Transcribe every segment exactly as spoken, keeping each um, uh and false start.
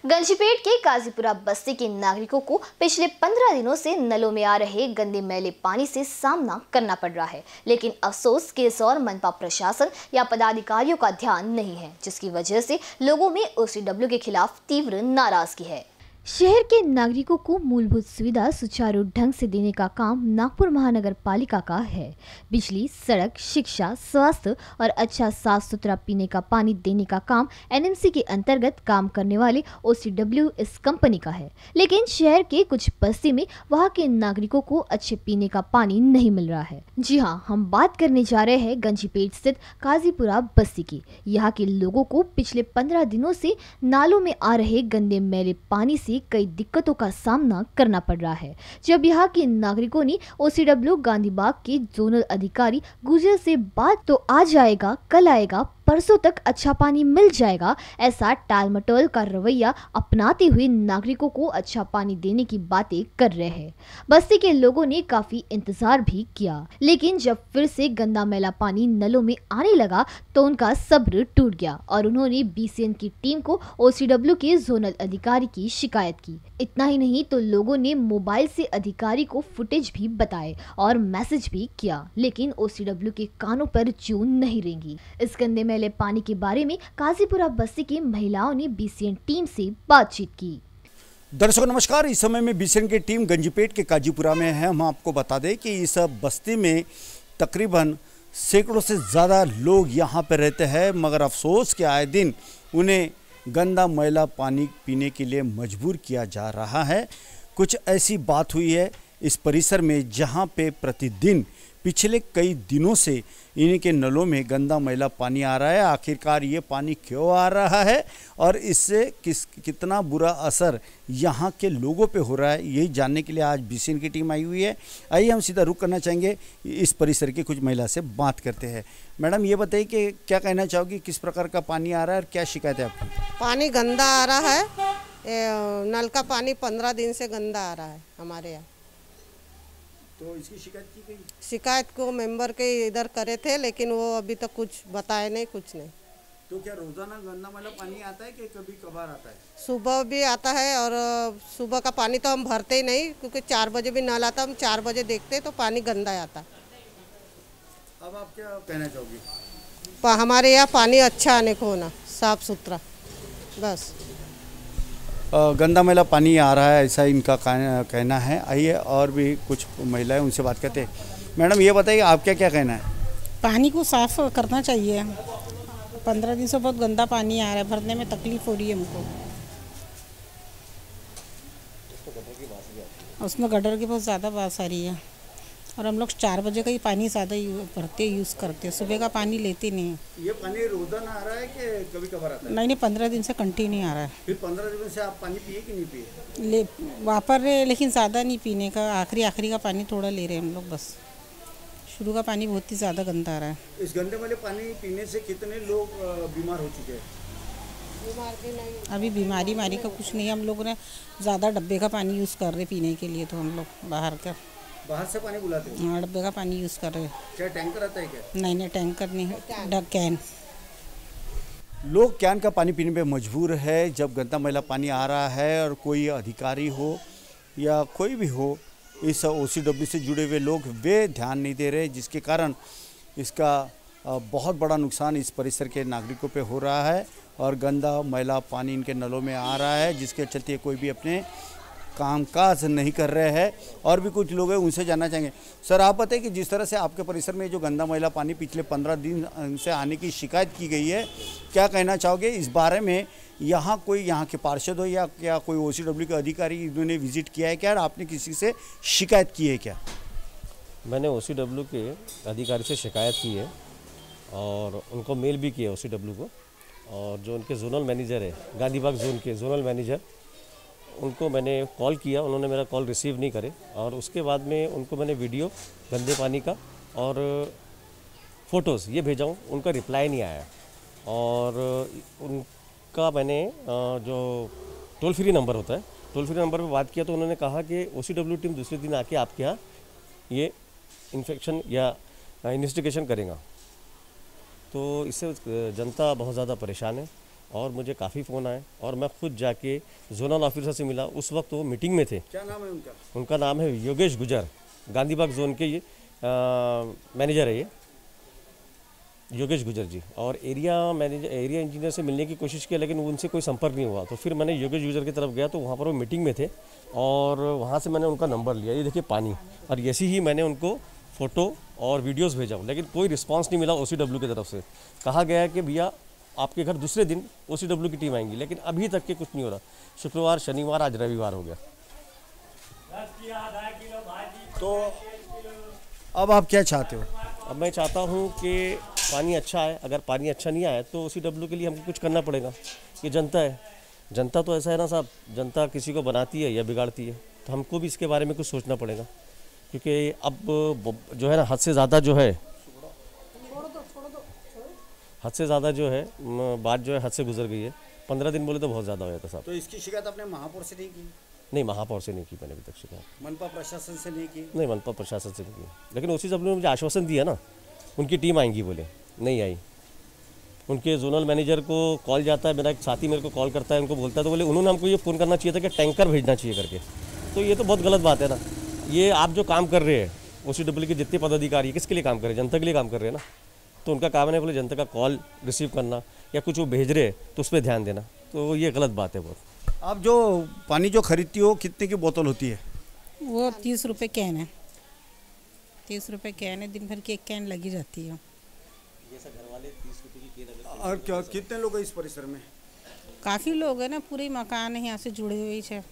गंजीपेट के काजीपुरा बस्ती के नागरिकों को पिछले पंद्रह दिनों से नलों में आ रहे गंदे मैले पानी से सामना करना पड़ रहा है, लेकिन अफसोस कि इस और मनपा प्रशासन या पदाधिकारियों का ध्यान नहीं है, जिसकी वजह से लोगों में ओसीडब्ल्यू के खिलाफ तीव्र नाराजगी है। शहर के नागरिकों को मूलभूत सुविधा सुचारू ढंग से देने का काम नागपुर महानगर पालिका का है। बिजली, सड़क, शिक्षा, स्वास्थ्य और अच्छा साफ सुथरा पीने का पानी देने का काम एनएमसी के अंतर्गत काम करने वाले ओसीडब्ल्यू इस कंपनी का है, लेकिन शहर के कुछ बस्ती में वहां के नागरिकों को अच्छे पीने का पानी नहीं मिल रहा है। जी हाँ, हम बात करने जा रहे हैं गंजीपेट स्थित काजीपुरा बस्ती की। यहाँ के लोगों को पिछले पंद्रह दिनों से नालों में आ रहे गंदे मैले पानी से कई दिक्कतों का सामना करना पड़ रहा है। जब यहाँ के नागरिकों ने ओसीडब्ल्यू गांधीबाग के जोनल अधिकारी गुजर से बात तो आ जाएगा, कल आएगा, परसों तक अच्छा पानी मिल जाएगा, ऐसा टाल मटोल का रवैया अपनाते हुए नागरिकों को अच्छा पानी देने की बातें कर रहे हैं। बस्ती के लोगों ने काफी इंतजार भी किया, लेकिन जब फिर से गंदा मैला पानी नलों में आने लगा तो उनका सब्र टूट गया और उन्होंने बीसीएन की टीम को ओसीडब्ल्यू के जोनल अधिकारी की शिकायत की। इतना ही नहीं तो लोगों ने मोबाइल से अधिकारी को फुटेज भी बताए और मैसेज भी किया, लेकिन ओसीडब्ल्यू के कानों पर जूं नहीं रेंगी। इस गंदे मैले पानी के बारे में काजीपुरा बस्ती की महिलाओं ने बीसीएन टीम से बातचीत की। दर्शकों नमस्कार, इस समय में बीसीएन की टीम गंजीपेट के काजीपुरा में है। हम आपको बता दें कि इस बस्ती में तकरीबन सैकड़ों से ज़्यादा लोग यहाँ पर रहते हैं, मगर अफसोस के आए दिन उन्हें गंदा मैला पानी पीने के लिए मजबूर किया जा रहा है। कुछ ऐसी बात हुई है इस परिसर में जहाँ पे प्रतिदिन पिछले कई दिनों से इन्हीं के नलों में गंदा मैला पानी आ रहा है। आखिरकार ये पानी क्यों आ रहा है और इससे किस कितना बुरा असर यहाँ के लोगों पे हो रहा है, यही जानने के लिए आज बीसीएन की टीम आई हुई है। आइए हम सीधा रुक करना चाहेंगे, इस परिसर की कुछ महिला से बात करते हैं। मैडम ये बताइए कि क्या कहना चाहोगी, किस प्रकार का पानी आ रहा है और क्या शिकायत है आपकी? पानी गंदा आ रहा है, नल का पानी पंद्रह दिन से गंदा आ रहा है हमारे यहाँ। तो इसकी शिकायत की गई? शिकायत को मेंबर के इधर करे थे, लेकिन वो अभी तक कुछ बताए नहीं, कुछ नहीं। तो क्या रोजाना गंदा मैला पानी आता है कि कभी कभार आता है? सुबह भी आता है और सुबह का पानी तो हम भरते ही नहीं, क्योंकि चार बजे भी नल आता, हम चार बजे देखते तो पानी गंदा आता। अब आप क्या कहना चाहोगी? हमारे यहाँ पानी अच्छा आने को होना, साफ सुथरा, बस। गंदा मैला पानी आ रहा है ऐसा इनका कहना है। आइए और भी कुछ महिलाएं उनसे बात करते हैं। मैडम ये बताइए आपका क्या कहना है? पानी को साफ करना चाहिए। पंद्रह दिन से बहुत गंदा पानी आ रहा है, भरने में तकलीफ हो रही है हमको। उसमें गटर की बहुत ज़्यादा बात आ रही है और हम लोग चार बजे का ही पानी ज़्यादा भरते यूज़ करते हैं, सुबह का पानी लेते नहीं है। ये पानी रोजाना आ रहा है कि कभी कभार आता है? नहीं नहीं, पंद्रह दिन से कंटिन्यू आ रहा है। फिर पंद्रह दिन से आप पानी पिए कि नहीं पिए? ले वापर रहे, लेकिन ज़्यादा नहीं पीने का, आखिरी आखिरी का पानी थोड़ा ले रहे हैं हम लोग बस। शुरू का पानी बहुत ही ज़्यादा गंदा आ रहा है। इस गंदे वाले पानी पीने से कितने लोग बीमार हो चुके हैं? बीमार भी नहीं, अभी बीमारी मारी का कुछ नहीं है। हम लोग ने ज़्यादा डब्बे का पानी यूज़ कर रहे पीने के लिए, तो हम लोग बाहर का बाहर से पानी बुलाते हैं? हाँ, डब्बे का पानी यूज़ कर रहे हैं। क्या टैंकर आता है क्या? नहीं नहीं, टैंकर नहीं है, डग कैन। लोग कैन का पानी पीने पे मजबूर है। जब गंदा मैला पानी आ रहा है और कोई अधिकारी हो या कोई भी हो, इस ओसीडब्ल्यू से जुड़े हुए लोग वे ध्यान नहीं दे रहे, जिसके कारण इसका बहुत बड़ा नुकसान इस परिसर के नागरिकों पे हो रहा है और गंदा मैला पानी इनके नलों में आ रहा है, जिसके चलते कोई भी अपने कामकाज नहीं कर रहे हैं। और भी कुछ लोग हैं, उनसे जानना चाहेंगे। सर आप बताइए कि जिस तरह से आपके परिसर में जो गंदा मैला पानी पिछले पंद्रह दिन से आने की शिकायत की गई है, क्या कहना चाहोगे इस बारे में? यहाँ कोई यहाँ के पार्षद हो या क्या कोई ओसीडब्ल्यू के अधिकारी इन्होंने विजिट किया है क्या, और आपने किसी से शिकायत की है क्या? मैंने ओसीडब्ल्यू के अधिकारी से शिकायत की है और उनको मेल भी किया ओसीडब्ल्यू को, और जो उनके जोनल मैनेजर है, गांधीबाग जोन के जोनल मैनेजर, उनको मैंने कॉल किया, उन्होंने मेरा कॉल रिसीव नहीं करे। और उसके बाद में उनको मैंने वीडियो गंदे पानी का और फ़ोटोज़ ये भेजा हूँ, उनका रिप्लाई नहीं आया। और उनका मैंने जो टोल फ्री नंबर होता है, टोल फ्री नंबर पे बात किया तो उन्होंने कहा कि ओसीडब्ल्यू टीम दूसरे दिन आके आपके यहाँ ये इन्फेक्शन या इन्वेस्टिगेशन करेगा। तो इससे जनता बहुत ज़्यादा परेशान है और मुझे काफ़ी फ़ोन आए और मैं खुद जाके जोनल ऑफिसर से मिला। उस वक्त वो मीटिंग में थे। क्या नाम है उनका? उनका नाम है योगेश गुजर, गांधीबाग जोन के ये मैनेजर है ये योगेश गुजर जी। और एरिया मैनेजर एरिया इंजीनियर से मिलने की कोशिश की, लेकिन उनसे कोई संपर्क नहीं हुआ। तो फिर मैंने योगेश गुजर की तरफ गया, तो वहाँ पर वो मीटिंग में थे और वहाँ से मैंने उनका नंबर लिया। ये देखिए पानी, और ऐसे ही मैंने उनको फ़ोटो और वीडियोस भेजा हूँ, लेकिन कोई रिस्पांस नहीं मिला। ओसीडब्ल्यू की तरफ से कहा गया है कि भैया आपके घर दूसरे दिन ओसीडब्ल्यू की टीम आएंगी, लेकिन अभी तक के कुछ नहीं हो रहा। शुक्रवार, शनिवार, आज रविवार हो गया। तो अब आप क्या चाहते हो? अब मैं चाहता हूँ कि पानी अच्छा है। अगर पानी अच्छा नहीं आया तो ओसीडब्ल्यू के लिए हमको कुछ करना पड़ेगा। ये जनता है, जनता तो ऐसा है ना साहब, जनता किसी को बनाती है या बिगाड़ती है, तो हमको भी इसके बारे में कुछ सोचना पड़ेगा। क्योंकि अब जो है ना, हद से ज़्यादा जो है हद से ज़्यादा जो है बात जो है हद से गुजर गई है। पंद्रह दिन बोले तो बहुत ज़्यादा हो जाता साहब। तो इसकी शिकायत आपने महापौर से नहीं की? नहीं, महापौर से नहीं की मैंने अभी तक शिकायत। मनपा प्रशासन से नहीं की? नहीं, मनपा प्रशासन से नहीं की, लेकिन उसी सब ने मुझे आश्वासन दिया ना, उनकी टीम आएंगी बोले, नहीं आई। उनके जोनल मैनेजर को कॉल जाता है, मेरा एक साथी मेरे को कॉल करता है, उनको बोलता है, तो बोले उन्होंने हमको ये फ़ोन करना चाहिए था कि टैंकर भेजना चाहिए करके। तो ये तो बहुत गलत बात है ना। ये आप जो काम कर रहे हैं ओसीडब्ल्यू के जितने पदाधिकारी किसके लिए काम कर रहे हैं? जनता के लिए काम कर रहे हैं ना। तो उनका काम है बोले जनता का कॉल रिसीव करना या कुछ वो भेज रहे हैं तो उस पर ध्यान देना। तो ये गलत बात है बहुत। आप जो पानी जो खरीदती हो कितने की बोतल होती है? वो तीस रुपये कैन है, तीस रुपये कैन है, दिन भर की एक कैन लगी जाती है। और क्या कितने लोग हैं इस परिसर में? काफ़ी लोग हैं ना, पूरे मकान है यहाँ से जुड़े हुए हैं।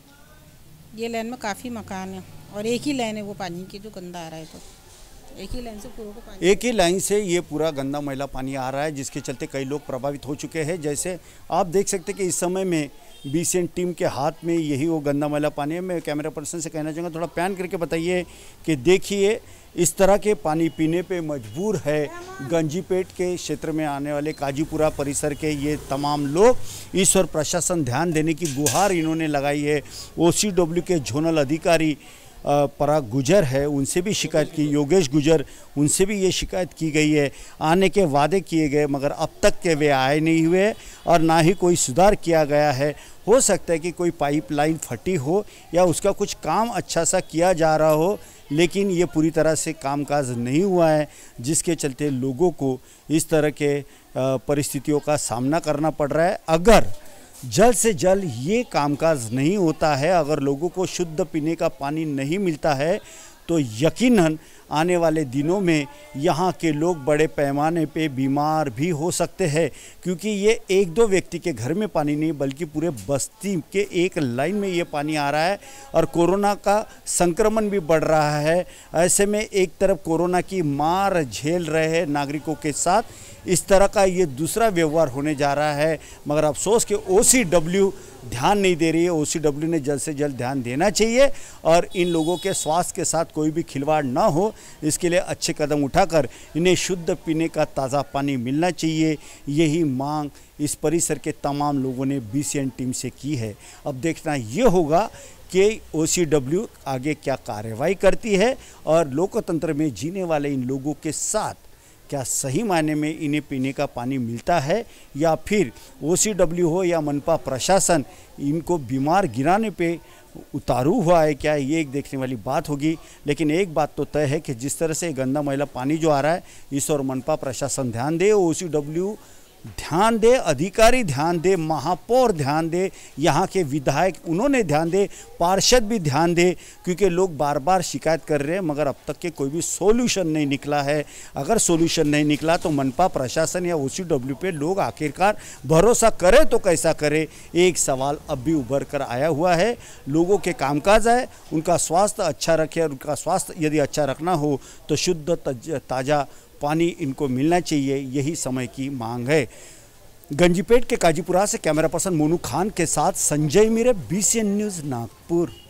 ये लाइन में काफ़ी मकान है और एक ही लाइन है वो पानी की जो गंदा आ रहा है। तो एक ही लाइन से पूरा को पानी एक ही लाइन से ये पूरा गंदा मैला पानी आ रहा है, जिसके चलते कई लोग प्रभावित हो चुके हैं। जैसे आप देख सकते हैं कि इस समय में बीसीएन टीम के हाथ में यही वो गंदा मैला पानी है। मैं कैमरा पर्सन से कहना चाहूँगा थोड़ा पैन करके बताइए कि देखिए इस तरह के पानी पीने पे मजबूर है गंजीपेट के क्षेत्र में आने वाले काजीपुरा परिसर के ये तमाम लोग। इस और प्रशासन ध्यान देने की गुहार इन्होंने लगाई है। ओसीडब्ल्यू के जोनल अधिकारी पराग गुजर है, उनसे भी शिकायत की, योगेश गुजर, उनसे भी ये शिकायत की गई है। आने के वादे किए गए मगर अब तक के वे आए नहीं हुए और ना ही कोई सुधार किया गया है। हो सकता है कि कोई पाइपलाइन फटी हो या उसका कुछ काम अच्छा सा किया जा रहा हो, लेकिन ये पूरी तरह से कामकाज नहीं हुआ है, जिसके चलते लोगों को इस तरह के परिस्थितियों का सामना करना पड़ रहा है। अगर जल्द से जल्द ये कामकाज नहीं होता है, अगर लोगों को शुद्ध पीने का पानी नहीं मिलता है, तो यकीनन आने वाले दिनों में यहाँ के लोग बड़े पैमाने पे बीमार भी हो सकते हैं। क्योंकि ये एक दो व्यक्ति के घर में पानी नहीं बल्कि पूरे बस्ती के एक लाइन में ये पानी आ रहा है और कोरोना का संक्रमण भी बढ़ रहा है। ऐसे में एक तरफ कोरोना की मार झेल रहे हैं नागरिकों के साथ, इस तरह का ये दूसरा व्यवहार होने जा रहा है। मगर अफसोस कि ओसीडब्ल्यू ध्यान नहीं दे रही है। ओसीडब्ल्यू ने जल्द से जल्द ध्यान देना चाहिए और इन लोगों के स्वास्थ्य के साथ कोई भी खिलवाड़ ना हो, इसके लिए अच्छे कदम उठाकर इन्हें शुद्ध पीने का ताज़ा पानी मिलना चाहिए। यही मांग इस परिसर के तमाम लोगों ने बीसीएन टीम से की है। अब देखना ये होगा कि ओसीडब्ल्यू आगे क्या कार्रवाई करती है और लोकतंत्र में जीने वाले इन लोगों के साथ क्या सही मायने में इन्हें पीने का पानी मिलता है या फिर ओसीडब्ल्यू हो या मनपा प्रशासन इनको बीमार गिराने पे उतारू हुआ है क्या, ये एक देखने वाली बात होगी। लेकिन एक बात तो तय है कि जिस तरह से गंदा मैला पानी जो आ रहा है, इस और मनपा प्रशासन ध्यान दे, ओसीडब्ल्यू ध्यान दे, अधिकारी ध्यान दे, महापौर ध्यान दे, यहाँ के विधायक उन्होंने ध्यान दे, पार्षद भी ध्यान दे, क्योंकि लोग बार बार शिकायत कर रहे हैं मगर अब तक के कोई भी सॉल्यूशन नहीं निकला है। अगर सॉल्यूशन नहीं निकला तो मनपा प्रशासन या ओसीडब्ल्यू पे लोग आखिरकार भरोसा करे तो कैसा करे, एक सवाल अब भी उभर कर आया हुआ है। लोगों के कामकाज है, उनका स्वास्थ्य अच्छा रखे और उनका स्वास्थ्य यदि अच्छा रखना हो तो शुद्ध ताज़ा पानी इनको मिलना चाहिए, यही समय की मांग है। गंजीपेट के काजीपुरा से कैमरा पर्सन मोनू खान के साथ संजय मीरे, बीसीएन न्यूज़ नागपुर।